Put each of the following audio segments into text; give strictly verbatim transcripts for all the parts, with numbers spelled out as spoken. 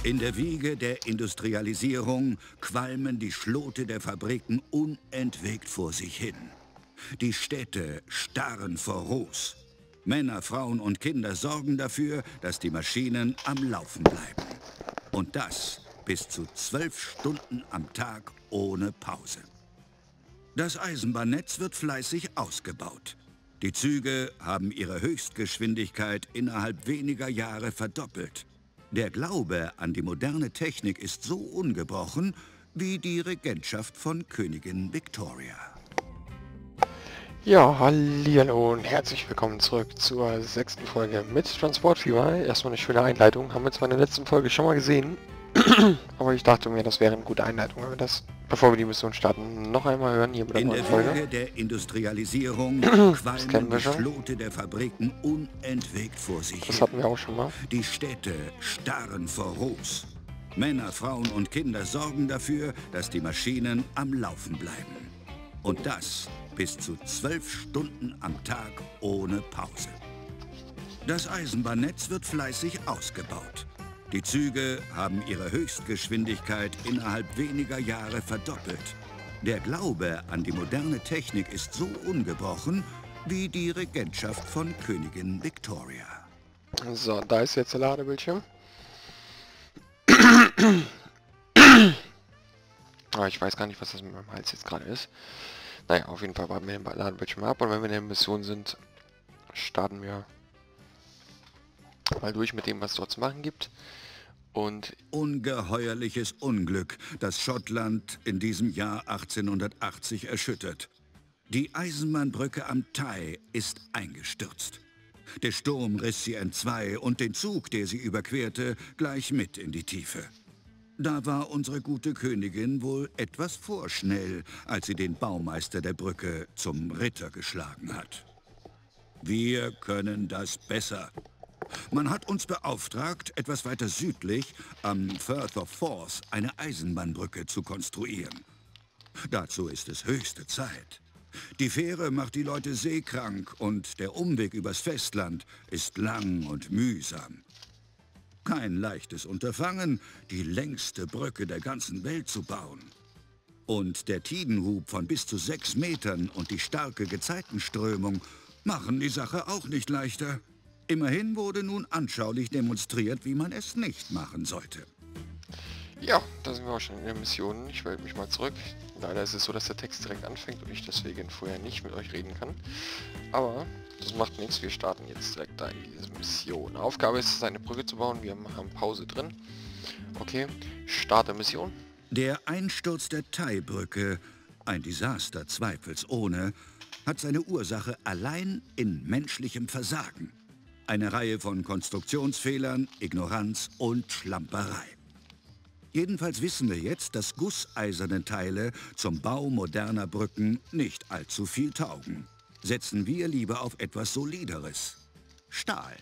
In der Wiege der Industrialisierung qualmen die Schlote der Fabriken unentwegt vor sich hin. Die Städte starren vor Ruß. Männer, Frauen und Kinder sorgen dafür, dass die Maschinen am Laufen bleiben. Und das bis zu zwölf Stunden am Tag ohne Pause. Das Eisenbahnnetz wird fleißig ausgebaut. Die Züge haben ihre Höchstgeschwindigkeit innerhalb weniger Jahre verdoppelt. Der Glaube an die moderne Technik ist so ungebrochen wie die Regentschaft von Königin Victoria. Ja, hallihallo und herzlich willkommen zurück zur sechsten Folge mit Transport Fever. Erstmal eine schöne Einleitung. Haben wir zwar in der letzten Folge schon mal gesehen, aber ich dachte mir, das wäre eine gute Einleitung, wenn wir das, bevor wir die Mission starten, noch einmal hören hier mit der In neuen der Folge. Wiege der Industrialisierung qualmen die schon. Schlote der Fabriken unentwegt vor sich Das hin. hatten wir auch schon mal. Die Städte starren vor Ruß. Männer, Frauen und Kinder sorgen dafür, dass die Maschinen am Laufen bleiben. Und das bis zu zwölf Stunden am Tag ohne Pause. Das Eisenbahnnetz wird fleißig ausgebaut. Die Züge haben ihre Höchstgeschwindigkeit innerhalb weniger Jahre verdoppelt. Der Glaube an die moderne Technik ist so ungebrochen wie die Regentschaft von Königin Victoria. So, da ist jetzt der Ladebildschirm. Aber ich weiß gar nicht, was das mit meinem Hals jetzt gerade ist. Naja, auf jeden Fall warten wir den Ladebildschirm ab und wenn wir in der Mission sind, starten wir mal durch mit dem, was es dort zu machen gibt. Und Ungeheuerliches Unglück, das Schottland in diesem Jahr achtzehnhundertachtzig erschüttert. Die Eisenbahnbrücke am Tay ist eingestürzt. Der Sturm riss sie entzwei und den Zug, der sie überquerte, gleich mit in die Tiefe. Da war unsere gute Königin wohl etwas vorschnell, als sie den Baumeister der Brücke zum Ritter geschlagen hat. Wir können das besser. Man hat uns beauftragt, etwas weiter südlich am Firth of Forth eine Eisenbahnbrücke zu konstruieren. Dazu ist es höchste Zeit. Die Fähre macht die Leute seekrank und der Umweg übers Festland ist lang und mühsam. Kein leichtes Unterfangen, die längste Brücke der ganzen Welt zu bauen. Und der Tidenhub von bis zu sechs Metern und die starke Gezeitenströmung machen die Sache auch nicht leichter. Immerhin wurde nun anschaulich demonstriert, wie man es nicht machen sollte. ja, da sind wir auch schon in der Mission. Ich melde mich mal zurück. Leider ist es so, dass der Text direkt anfängt und ich deswegen vorher nicht mit euch reden kann. Aber das macht nichts, wir starten jetzt direkt da in diese Mission. Aufgabe ist es, eine Brücke zu bauen. Wir haben Pause drin. Okay, starte Mission. Der Einsturz der Tay-Brücke, ein Desaster zweifelsohne, hat seine Ursache allein in menschlichem Versagen. Eine Reihe von Konstruktionsfehlern, Ignoranz und Schlamperei. Jedenfalls wissen wir jetzt, dass gusseiserne Teile zum Bau moderner Brücken nicht allzu viel taugen. Setzen wir lieber auf etwas Solideres. Stahl.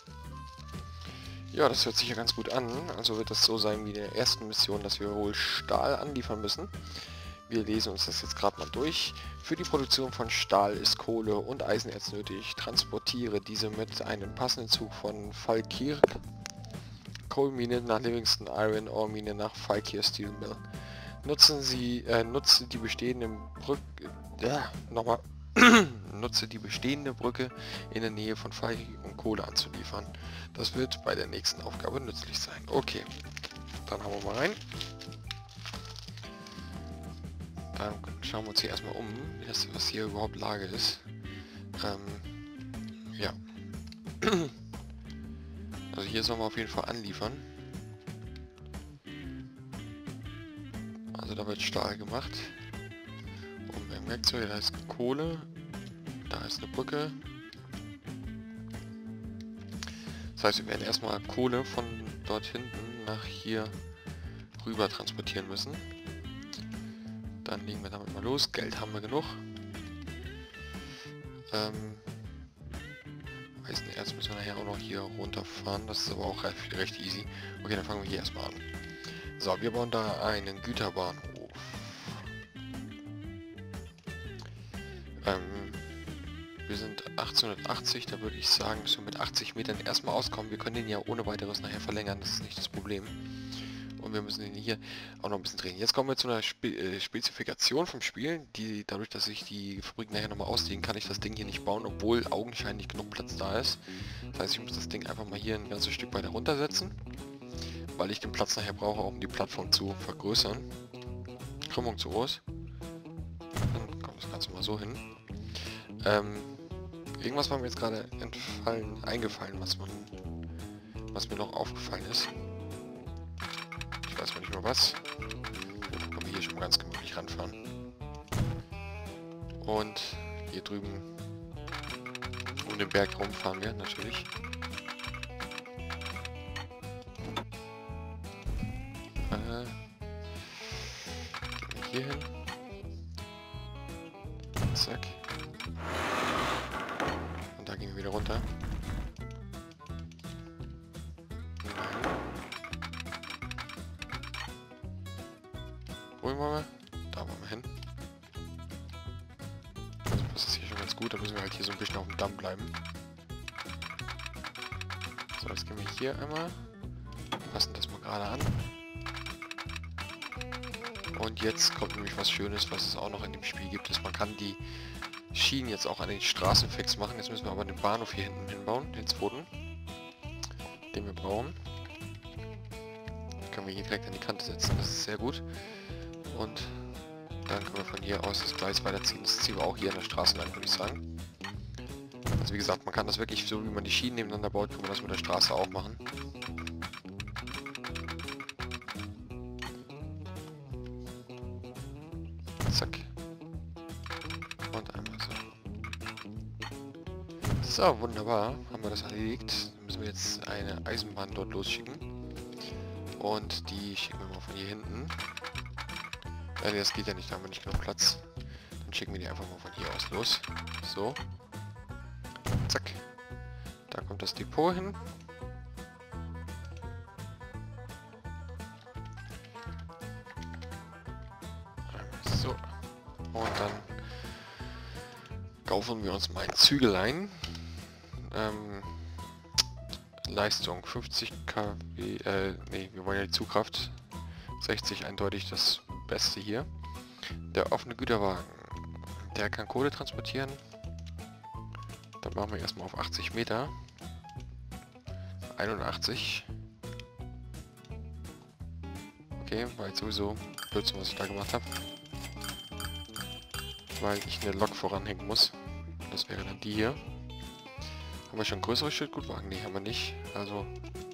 Ja, das hört sich ja ganz gut an. Also wird das so sein wie in der ersten Mission, dass wir wohl Stahl anliefern müssen. Wir lesen uns das jetzt gerade mal durch. Für die Produktion von Stahl ist Kohle und Eisenerz nötig. Transportiere diese mit einem passenden Zug von Falkirk Kohlenmine nach Livingston Iron Ore Mine nach Falkirk Steel Mill. Nutzen Sie, äh, nutze die bestehenden Brücke, ja, nochmal, nutze die bestehende Brücke in der Nähe von Falkirk, um Kohle anzuliefern. Das wird bei der nächsten Aufgabe nützlich sein. Okay, dann haben wir mal rein. Dann schauen wir uns hier erstmal um, wie das, was hier überhaupt Lage ist. Ähm, ja. Also hier sollen wir auf jeden Fall anliefern. Also da wird Stahl gemacht. Und wir haben Werkzeuge, da ist Kohle. Da ist eine Brücke. Das heißt, wir werden erstmal Kohle von dort hinten nach hier rüber transportieren müssen. Dann legen wir damit mal los. Geld haben wir genug. Ähm, Eisenerz müssen wir nachher auch noch hier runterfahren. Das ist aber auch recht, recht easy. Okay, dann fangen wir hier erstmal an. So, wir bauen da einen Güterbahnhof. Ähm, Wir sind achtzehnhundertachtzig, da würde ich sagen, dass wir mit achtzig Metern erstmal auskommen. Wir können den ja ohne weiteres nachher verlängern, das ist nicht das Problem. Und wir müssen den hier auch noch ein bisschen drehen. Jetzt kommen wir zu einer Spe äh, Spezifikation vom Spiel, die dadurch, dass ich die Fabrik nachher nochmal auslegen kann, ich das Ding hier nicht bauen, obwohl augenscheinlich genug Platz da ist. Das heißt, ich muss das Ding einfach mal hier ein ganzes Stück weiter runtersetzen, weil ich den Platz nachher brauche, auch um die Plattform zu vergrößern. Krümmung zu groß. Dann kommt das Ganze mal so hin. Ähm, irgendwas war mir jetzt gerade entfallen, eingefallen, was man, was mir noch aufgefallen ist. Ich weiß mal nicht mehr was. Dann können wir hier schon mal ganz gemütlich ranfahren. Und hier drüben um den Berg rum fahren wir natürlich. Äh, gehen wir hier hin. Zack. Und da gehen wir wieder runter. Wo wollen wir? Da wollen wir hin. Also das ist hier schon ganz gut, da müssen wir halt hier so ein bisschen auf dem Damm bleiben. So, jetzt gehen wir hier einmal. Passen das mal gerade an. Und jetzt kommt nämlich was Schönes, was es auch noch in dem Spiel gibt, ist, man kann die Schienen jetzt auch an den Straßen fix machen. Jetzt müssen wir aber den Bahnhof hier hinten hinbauen, den zweiten, den wir brauchen. Den können wir hier direkt an die Kante setzen, das ist sehr gut. Und dann können wir von hier aus das Gleis weiterziehen. Das ziehen wir auch hier an der Straße lang, würde ich sagen. Also wie gesagt, man kann das wirklich so, wie man die Schienen nebeneinander baut, kann man das mit der Straße auch machen. Zack. Und einmal so. So, wunderbar. Haben wir das erledigt. Dann müssen wir jetzt eine Eisenbahn dort losschicken. Und die schicken wir mal von hier hinten. Ja, nee, das geht ja nicht, da haben wir nicht genug Platz. Dann schicken wir die einfach mal von hier aus los. So. Zack. Da kommt das Depot hin. So. Und dann kaufen wir uns mal ein Zügelein. Ähm, Leistung fünfzig Kilowatt, äh, nee, wir wollen ja die Zugkraft. sechzig eindeutig das Beste hier. Der offene Güterwagen, der kann Kohle transportieren. Da machen wir erstmal auf achtzig Meter. einundachtzig. Okay, war jetzt sowieso Blödsinn, was ich da gemacht habe. Weil ich eine Lok voranhängen muss. Das wäre dann die hier. Haben wir schon größere Schildgutwagen? Nee, haben wir nicht. Also...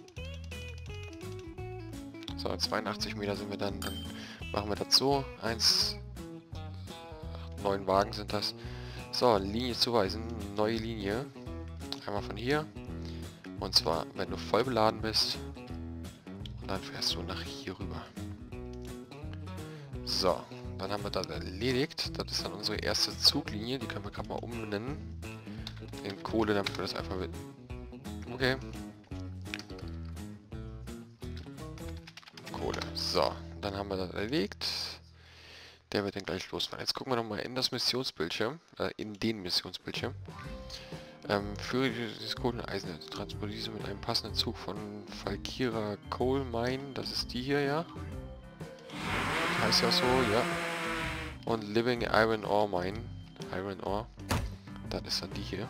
So, zweiundachtzig Meter sind wir dann. Dann machen wir das so. eins, neun Wagen sind das. So, Linie zuweisen. Neue Linie. Einmal von hier. Und zwar, wenn du voll beladen bist. Und dann fährst du nach hier rüber. So, dann haben wir das erledigt. Das ist dann unsere erste Zuglinie. Die können wir gerade mal umbenennen. In Kohle, damit wir das einfach mit... Okay. Kohle. So, dann haben wir das erledigt. Der wird dann gleich losfahren. Jetzt gucken wir noch mal in das Missionsbildschirm, äh, in den Missionsbildschirm. Ähm, führe dieses Kohleneisen, transportiere diese mit einem passenden Zug von Valkyra Coal Mine, das ist die hier, ja? Heißt ja so, ja. Und Living Iron Ore Mine, Iron Ore, das ist dann die hier.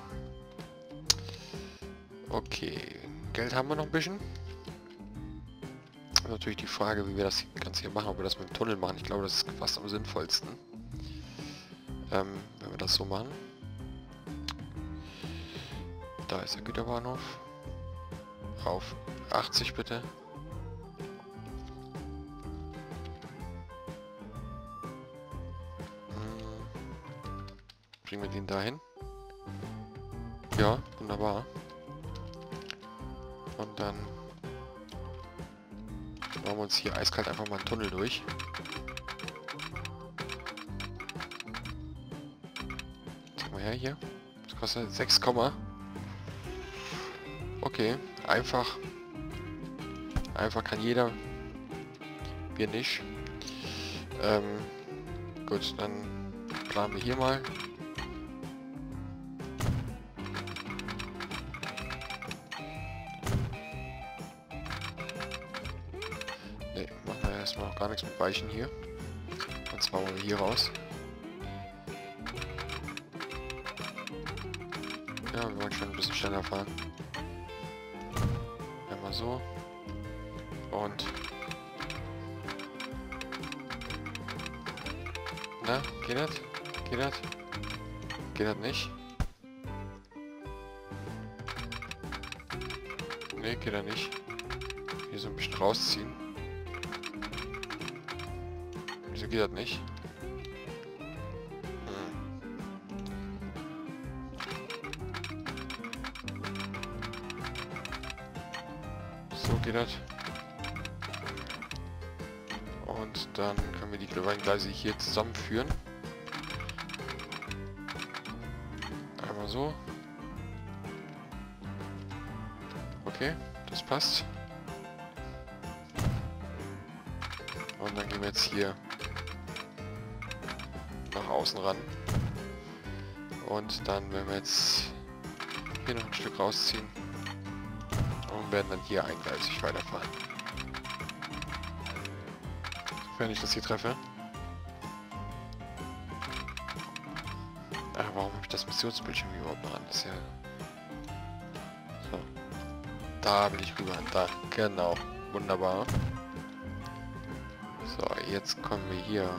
Okay, Geld haben wir noch ein bisschen. Natürlich die Frage, wie wir das Ganze hier machen, ob wir das mit dem Tunnel machen. Ich glaube, das ist fast am sinnvollsten, ähm, wenn wir das so machen. Da ist der Güterbahnhof. Auf achtzig bitte. Hm. Bringen wir den dahin? Ja, wunderbar. Und dann machen wir uns hier eiskalt einfach mal einen Tunnel durch. Zeig mal her hier. Das kostet sechs, okay, einfach. Einfach kann jeder. Wir nicht. Ähm, gut, dann planen wir hier mal. gar nichts mit Weichen hier. Und zwar wollen wir hier raus. Ja, wir wollen schon ein bisschen schneller fahren. Einmal so. Und... Na, geht das? Geht das? Geht das nicht? Ne, geht das nicht. Hier so ein bisschen rausziehen. Wieso geht das nicht? Hm. So geht das. Und dann können wir die beiden Gleise hier zusammenführen. Einmal so. Okay, das passt. Und dann gehen wir jetzt hier nach außen ran. Und dann werden wir jetzt hier noch ein Stück rausziehen. Und werden dann hier eingleisig weiterfahren. Wenn ich das hier treffe. Ach, warum habe ich das Missionsbildschirm überhaupt noch an? Das ist ja... So. Da will ich rüber. Da. Genau. Wunderbar. So, jetzt kommen wir hier.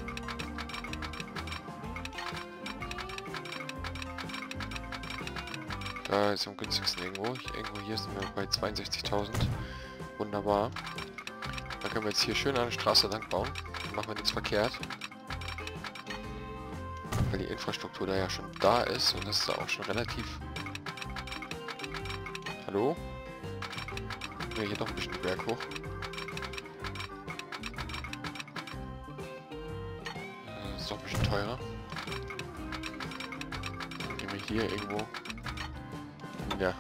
Da ist am günstigsten irgendwo. Irgendwo hier sind wir bei zweiundsechzigtausend. Wunderbar. Dann können wir jetzt hier schön eine Straße lang bauen. Dann machen wir nichts verkehrt. Weil die Infrastruktur da ja schon da ist und das ist auch schon relativ... Hallo? Ja, hier doch ein bisschen den Berg hoch. Das ist doch ein bisschen teurer. Dann gehen wir hier irgendwo... Ja.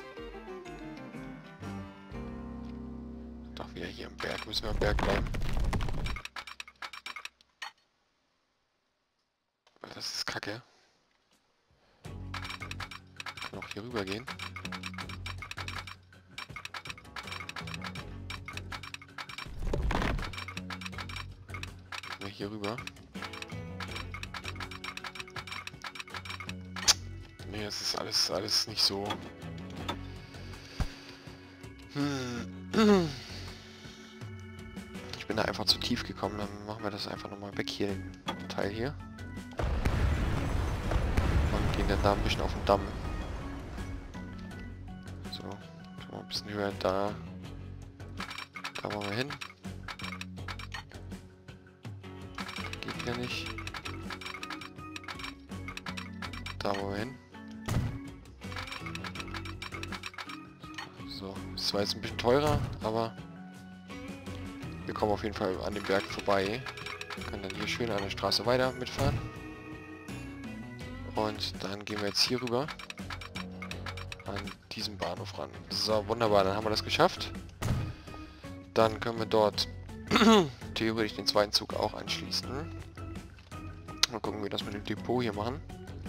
Doch wieder hier im Berg. Müssen wir am Berg bleiben. Das ist kacke. Wir können auch hier rüber gehen. Gehen wir hier rüber. Nee, es ist alles, alles nicht so... Hm. Ich bin da einfach zu tief gekommen, dann machen wir das einfach nochmal weg hier, den Teil hier. Und gehen dann da ein bisschen auf den Damm. So, schon mal ein bisschen höher, da. Da wollen wir hin. Geht ja nicht. Da wollen wir hin. So, es war jetzt ein bisschen teurer, aber wir kommen auf jeden Fall an dem Berg vorbei. Wir können dann hier schön an der Straße weiter mitfahren. Und dann gehen wir jetzt hier rüber an diesem Bahnhof ran. So, wunderbar, dann haben wir das geschafft. Dann können wir dort theoretisch den zweiten Zug auch anschließen. Mal gucken, wie wir das mit dem Depot hier machen.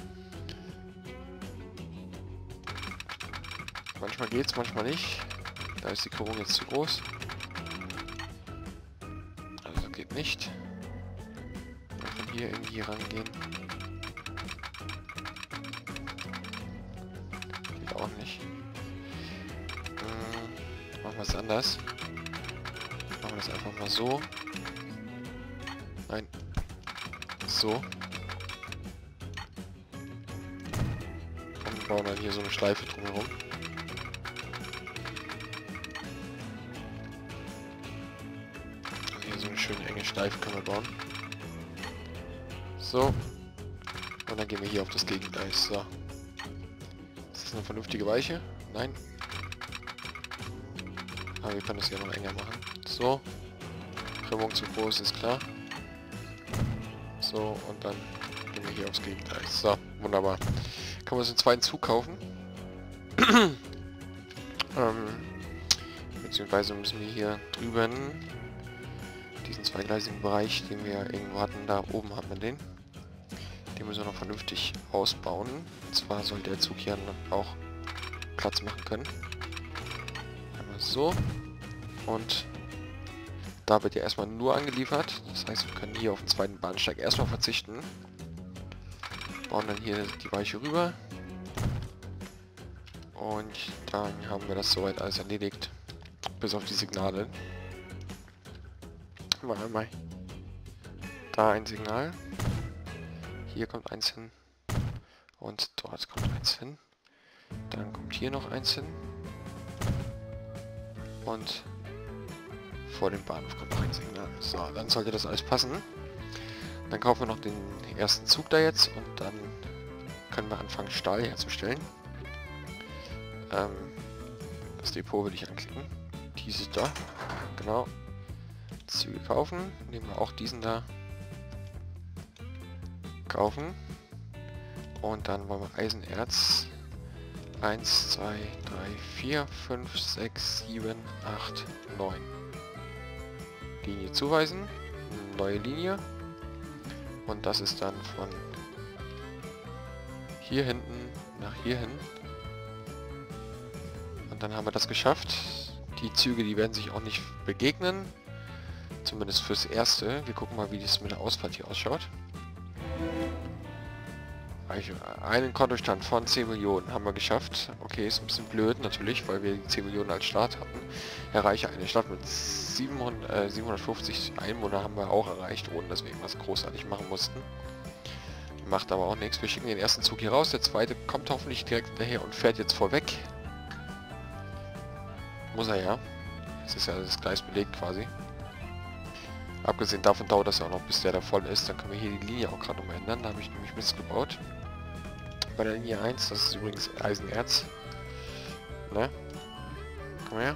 Manchmal geht's, manchmal nicht. Da ist die Krümmung jetzt zu groß. Also geht nicht. Von hier irgendwie rangehen. Geht auch nicht. Hm, machen wir es anders. Machen wir das einfach mal so. Nein. So. Und bauen dann hier so eine Schleife drumherum. So eine schöne enge Schleife können wir bauen. So. Und dann gehen wir hier auf das Gegengleis. So. Ist das eine vernünftige Weiche? Nein. Aber wir können das hier noch enger machen. So. Krümmung zu groß, ist klar. So, und dann gehen wir hier aufs Gegengleis. So, wunderbar. Können wir uns den zweiten Zug kaufen? ähm, beziehungsweise müssen wir hier drüben diesen zweigleisigen Bereich, den wir irgendwo hatten, da oben hat man den. Den müssen wir noch vernünftig ausbauen. Und zwar soll der Zug hier auch Platz machen können. Einmal so. Und Da wird ja erstmal nur angeliefert. Das heißt, wir können hier auf den zweiten Bahnsteig erstmal verzichten. Bauen dann hier die Weiche rüber. Und dann haben wir das soweit alles erledigt. Bis auf die Signale. Mal einmal. Da ein Signal. Hier kommt eins hin. Und dort kommt eins hin. Dann kommt hier noch eins hin. Und vor dem Bahnhof kommt noch ein Signal. So, dann sollte das alles passen. Dann kaufen wir noch den ersten Zug da jetzt und dann können wir anfangen, Stahl herzustellen. Ähm, das Depot will ich anklicken. Dieses da. Genau. Züge kaufen. Nehmen wir auch diesen da. Kaufen. Und dann wollen wir Eisenerz. eins, zwei, drei, vier, fünf, sechs, sieben, acht, neun. Linie zuweisen. Neue Linie. Und das ist dann von hier hinten nach hier hin. Und dann haben wir das geschafft. Die Züge, die werden sich auch nicht begegnen. Zumindest fürs Erste. Wir gucken mal, wie das mit der Ausfahrt hier ausschaut. Einen Kontostand von zehn Millionen haben wir geschafft. Okay, ist ein bisschen blöd natürlich, weil wir die zehn Millionen als Start hatten. Erreiche eine Stadt mit siebenhundert, äh, siebenhundertfünfzig Einwohner haben wir auch erreicht, ohne dass wir irgendwas großartig machen mussten. Macht aber auch nichts. Wir schicken den ersten Zug hier raus. Der zweite kommt hoffentlich direkt hinterher und fährt jetzt vorweg. Muss er ja. Jetzt ist ja das Gleis belegt quasi. Abgesehen davon dauert das ja auch noch, bis der da voll ist. Dann können wir hier die Linie auch gerade nochmal ändern. Da habe ich nämlich Mist gebaut. Bei der Linie eins, das ist übrigens Eisenerz. Ne? Komm her.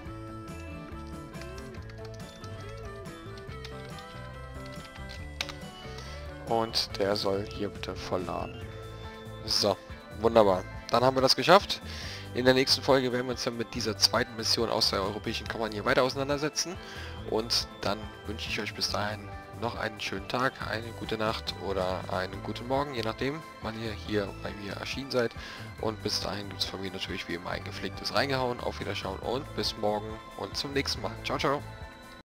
Und der soll hier bitte vollladen. So, wunderbar. Dann haben wir das geschafft. In der nächsten Folge werden wir uns dann mit dieser zweiten Mission aus der europäischen Kampagne weiter auseinandersetzen. Und dann wünsche ich euch bis dahin noch einen schönen Tag, eine gute Nacht oder einen guten Morgen, je nachdem, wann ihr hier bei mir erschienen seid. Und bis dahin gibt es von mir natürlich wie immer ein gepflegtes Reingehauen, auf Wiederschauen und bis morgen und zum nächsten Mal. Ciao, ciao.